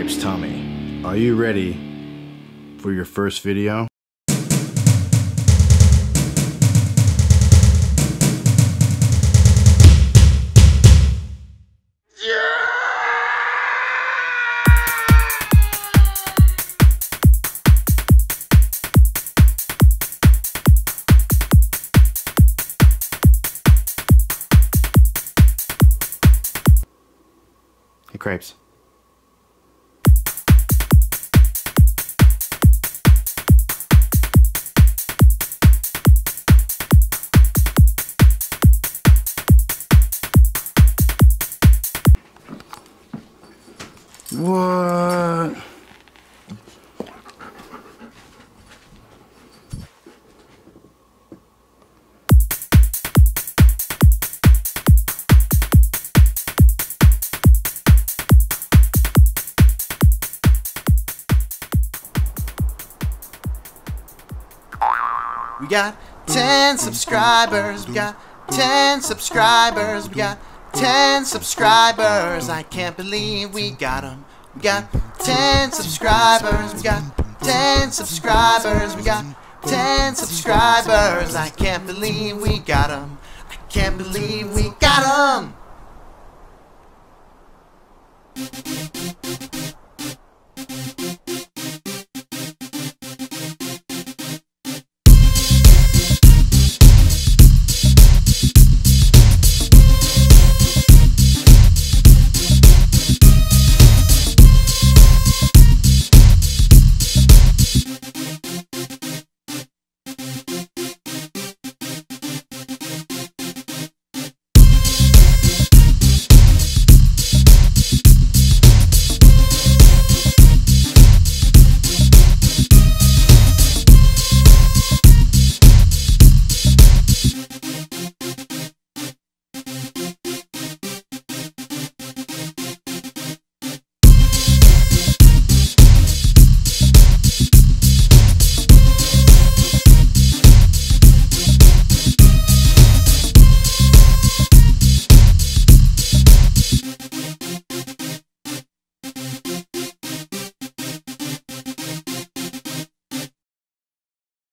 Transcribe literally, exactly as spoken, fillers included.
Crepes Tommy, are you ready for your first video? Hey, Crepes. What? We got ten subscribers, we got ten subscribers, we got ten subscribers. I can't believe we got them. We got ten subscribers, we got ten subscribers, we got ten subscribers. I can't believe we got them. I can't believe we got them.